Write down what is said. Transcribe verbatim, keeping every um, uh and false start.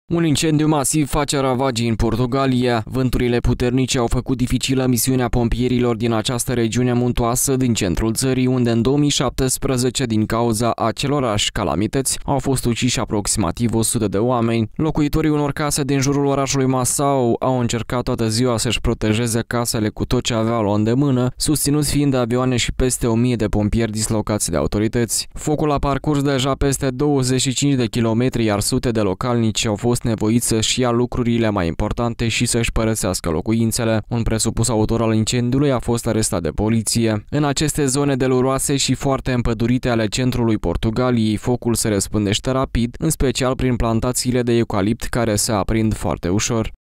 Un incendiu masiv face ravagii în Portugalia. Vânturile puternice au făcut dificilă misiunea pompierilor din această regiune muntoasă din centrul țării, unde în două mii șaptesprezece, din cauza acelorași calamități, au fost uciși aproximativ o sută de oameni. Locuitorii unor case din jurul orașului Massau au încercat toată ziua să-și protejeze casele cu tot ce aveau la îndemână, susținuți fiind de avioane și peste o mie de pompieri dislocați de autorități. Focul a parcurs deja peste douăzeci și cinci de kilometri, iar sute de localnici au fost nevoiți să-și ia lucrurile mai importante și să-și părăsească locuințele. Un presupus autor al incendiului a fost arestat de poliție. În aceste zone deluroase și foarte împădurite ale centrului Portugaliei, focul se răspândește rapid, în special prin plantațiile de eucalipt care se aprind foarte ușor.